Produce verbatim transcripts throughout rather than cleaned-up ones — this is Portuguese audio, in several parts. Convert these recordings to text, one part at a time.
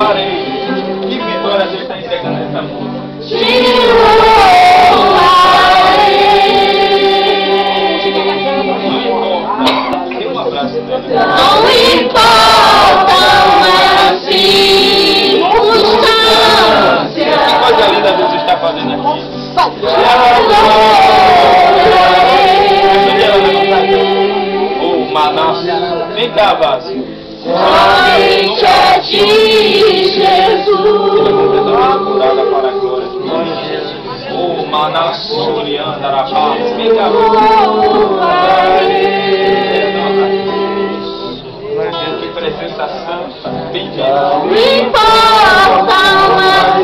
Que vitória Deus está entregando nessa música. Um abraço dele. Não importa as circunstâncias. Que coisa linda Deus está fazendo aqui. O Manaus. Vem cá, Vasco. Somente a ti, Jesus. Curada para a glória. O Manaus Surianda Rapaz. Vem cá, que presença santa. Bendito. Não importam as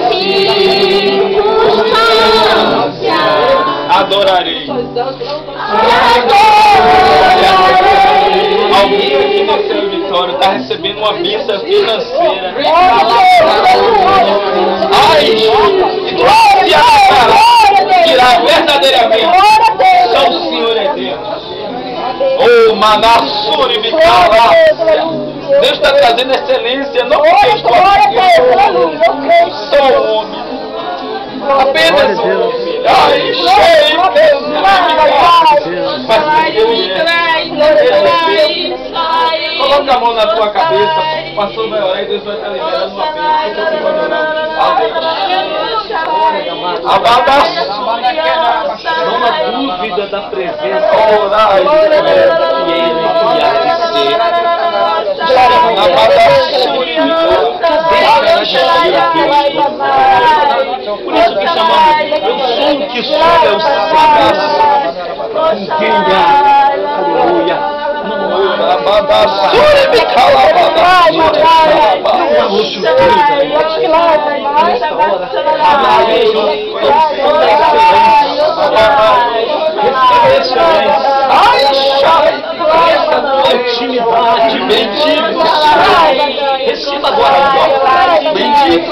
circunstâncias. Adorarei. Alguém aqui no Céu Vitória está recebendo uma bênção financeira. Ai, se a tirar verdadeiramente. Só do Senhor é Deus. Oh, Manassuri Vicala. Deus está trazendo excelência, não porque eu estou aqui. Sou homem. Apenas um homem. Ai, cheio, Deus. Mas Deus coloca a mão na tua cabeça, o pastor vai orar e Deus vai estar liberando uma bênção. Não há dúvida da presença Orar que ele há de ser. Por isso que chamamos, eu sou o que sou, é o sagaz. Entenda, aleluia. Não intimidade, bendito receba agora, bendito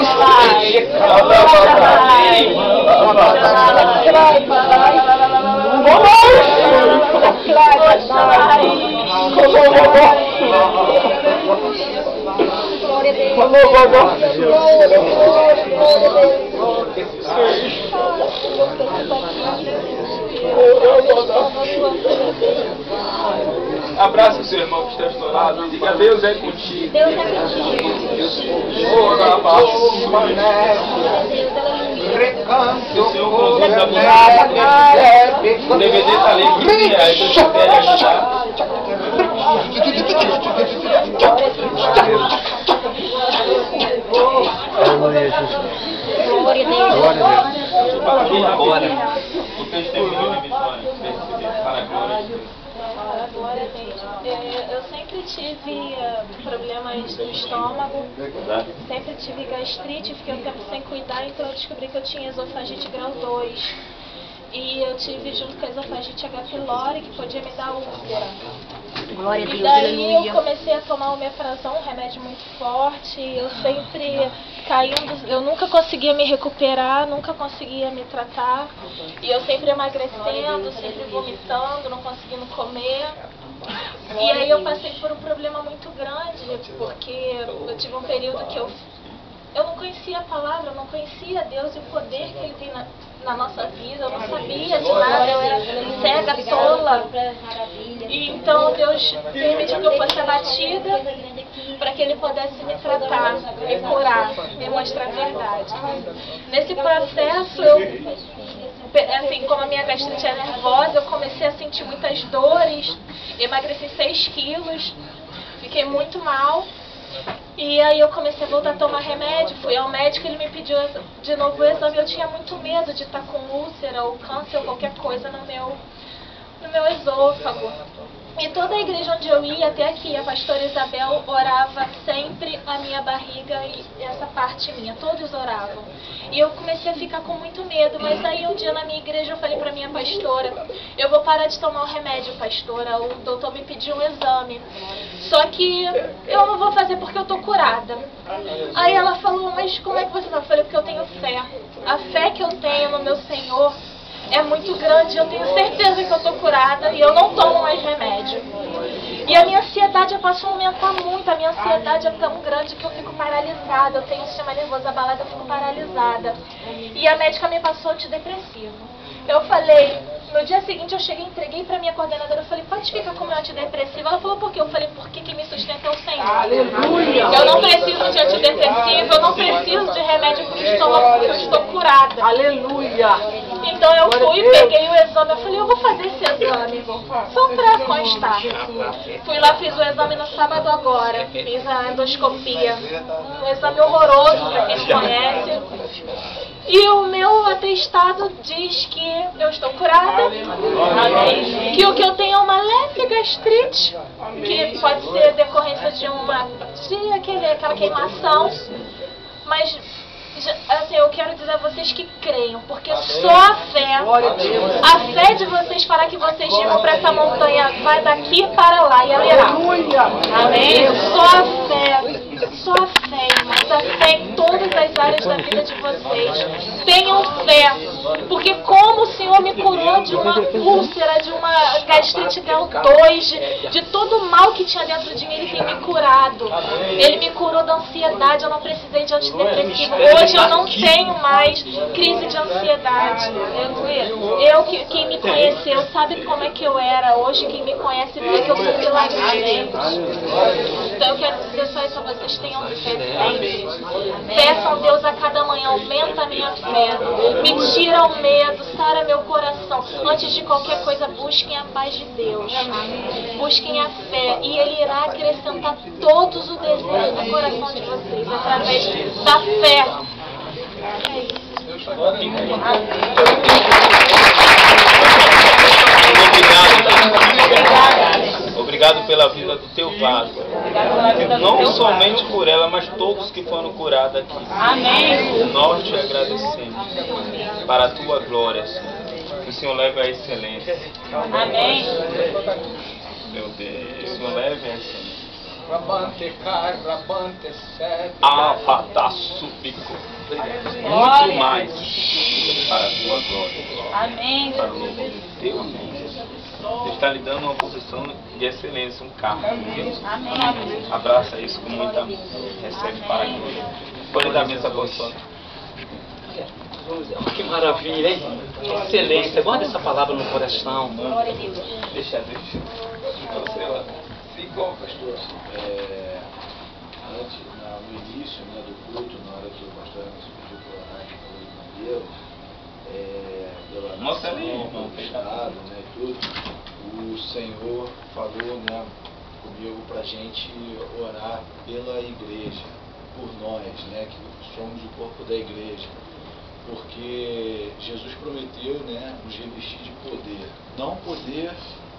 Abraça o seu irmão que está estourado e diga: Deus é contigo. Deus é contigo. Se o Senhor conduz a você, o D V D está ali, quinze reais, se você quer ajudar. Aleluia, Jesus. Glória a Deus. Glória a Deus. Agora, o testemunho de vitória, para a glória de Deus. Glória a Deus. Eu sempre tive uh, problemas no estômago, sempre tive gastrite, fiquei um tempo sem cuidar, então eu descobri que eu tinha esofagite grau dois. E eu tive junto com a esofagite H. pylori, que podia me dar úlcera. Glória a Deus. E daí Aleluia. eu comecei a tomar o omeprazol, um remédio muito forte, eu sempre caindo, eu nunca conseguia me recuperar, nunca conseguia me tratar, e eu sempre emagrecendo, sempre vomitando, não conseguindo comer. E aí eu passei por um problema muito grande, porque eu tive um período que eu, eu não conhecia a palavra, eu não conhecia Deus e o poder que Ele tem na, na nossa vida, eu não sabia de nada, eu era cega, tola. E então Deus permitiu que eu fosse abatida para que Ele pudesse me tratar, me curar, me mostrar a verdade. Nesse processo, eu, assim, como a minha gastrite é nervosa, eu comecei a sentir muitas dores, emagreci seis quilos, fiquei muito mal. E aí eu comecei a voltar a tomar remédio, fui ao médico, ele me pediu de novo o exame. Eu tinha muito medo de estar com úlcera ou câncer ou qualquer coisa no meu, no meu esôfago. E toda a igreja onde eu ia, até aqui, a pastora Isabel orava sempre a minha barriga e essa parte minha, todos oravam. E eu comecei a ficar com muito medo, mas aí um dia na minha igreja eu falei pra minha pastora: eu vou parar de tomar o remédio, pastora, o doutor me pediu um exame, só que eu não vou fazer porque eu tô curada. Aí ela falou: mas como é que você tá? Eu falei: porque eu tenho fé. A fé que eu tenho no meu Senhor é muito grande, eu tenho certeza que eu tô curada e eu não tomo mais remédio. E a minha ansiedade passou a aumentar muito. A minha ansiedade é tão grande que eu fico paralisada. Eu tenho um sistema nervoso abalado, eu fico paralisada. E a médica me passou antidepressivo. Eu falei, no dia seguinte eu cheguei, entreguei pra minha coordenadora, eu falei, pode ficar com o meu antidepressivo? Ela falou, por quê? Eu falei, porque quem me sustenta é o Senhor. Aleluia! Eu não preciso de antidepressivo, eu não preciso de remédio para o estômago, porque eu estou curada. Aleluia! Então eu fui, peguei o exame, eu falei, eu vou fazer esse exame, só pra constar. Fui lá, fiz o exame no sábado agora, fiz a endoscopia. Um exame horroroso, pra quem não conhece. E o meu atestado diz que eu estou curada, que o que eu tenho é uma leve gastrite, que pode ser decorrência de uma de aquele, aquela queimação, mas assim, eu quero dizer a vocês que creiam, porque só a fé, a fé de vocês fará que vocês digam para essa montanha, vai daqui para lá, e ela irá. Amém? Só a fé, só a fé, mas a fé em todas as áreas da vida de vocês. Tenham fé, porque como o Senhor me curou de uma úlcera, de uma gastrite grau dois, de, de todo o mal que tinha dentro de mim, Ele tem me curado. Ele me curou da ansiedade, eu não precisei de antidepressivo. Hoje eu não tenho mais crise de ansiedade. Eu, que, quem me conheceu, sabe como é que eu era. Hoje quem me conhece vê que eu sou milagre de Deus. Então eu quero dizer só isso a vocês, tenham fé sempre. Peçam a Deus a cada manhã, aumenta a minha fé. Me tira o medo, sara meu coração. Antes de qualquer coisa, busquem a paz de Deus. Busquem a fé e Ele irá acrescentar todos os desejos do coração de vocês através da fé. É isso. Obrigado. Obrigado pela vida do teu vaso. Não somente por ela, mas todos que foram curados aqui. Amém. Nós te agradecemos para a tua glória, Senhor. Que o Senhor leve a excelência. Amém. Meu Deus, que o Senhor leve a excelência. Afatassupico. Muito mais para a tua glória. Amém. Para o louvor do teu nome. Deus está lhe dando uma posição de excelência, um carro. Deus. Amém. Abraça isso com muito amor. Recebe para a glória. Pode dar a mesa apóstolo. Que maravilha, hein? Excelência. Guarda essa palavra no coração. Deixa, deixa. Você lá. Ficou, pastor. É, antes, na, no início, né, do culto, na hora que o pastor nos pediu para orar aqui com Deus, é, pela Nossa, nação, pelo Estado, né, tudo, o Senhor falou, né, comigo para a gente orar pela igreja, por nós, né, que somos o corpo da igreja. Porque Jesus prometeu, né, nos revestir de poder, não o poder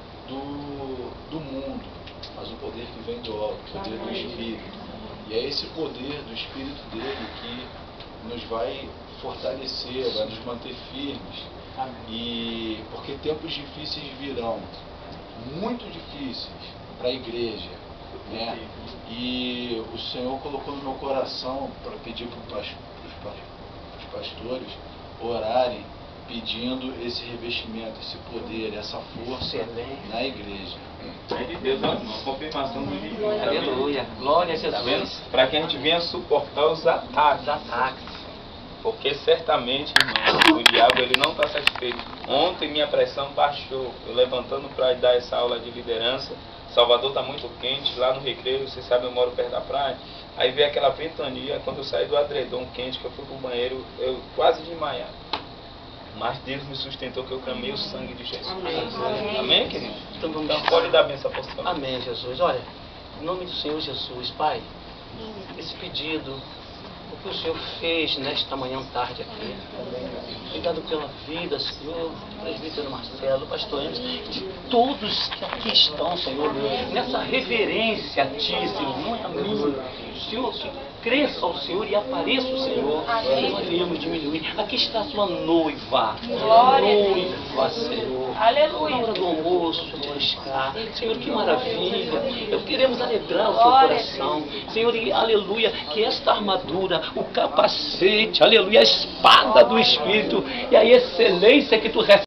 do, do mundo, mas o poder que vem do alto, o poder do Espírito. E é esse poder do Espírito dele que nos vai fortalecer, vai nos manter firmes. E porque tempos difíceis virão, muito difíceis para a igreja, né? E o Senhor colocou no meu coração para pedir para os pastores orarem, pedindo esse revestimento, esse poder, essa força na igreja. Aí de Deus, uma confirmação do livro. Aleluia. Glória a Jesus. Para que a gente venha suportar os ataques. Os ataques. Porque certamente, irmão, o diabo ele não está satisfeito. Ontem minha pressão baixou. Eu levantando para dar essa aula de liderança. Salvador está muito quente, lá no Recreio, você sabe, eu moro perto da praia. Aí veio aquela ventania, quando eu saí do adredom quente, que eu fui pro banheiro, eu quase desmaiar. Mas Deus me sustentou, que eu clamei o sangue de Jesus. Amém, Amém querido? Então vamos Então pode dar a benção apostólica. Amém, Jesus. Olha, em nome do Senhor Jesus, Pai, esse pedido, o que o Senhor fez nesta manhã tarde aqui. Obrigado pela vida, Senhor, do presbítero Marcelo, pastor Emerson, de todos que aqui estão, Senhor, nessa reverência a Ti, Senhor, não é a mim. Senhor, que cresça ao Senhor e apareça o Senhor. Nós iremos diminuir. Aqui está a sua noiva. Noiva, Senhor. Aleluia. Na hora do almoço, de buscar. Senhor, que maravilha. Eu queremos alegrar o seu coração. Senhor, e aleluia, que esta armadura, o capacete, aleluia, a espada do Espírito e a excelência que tu recebes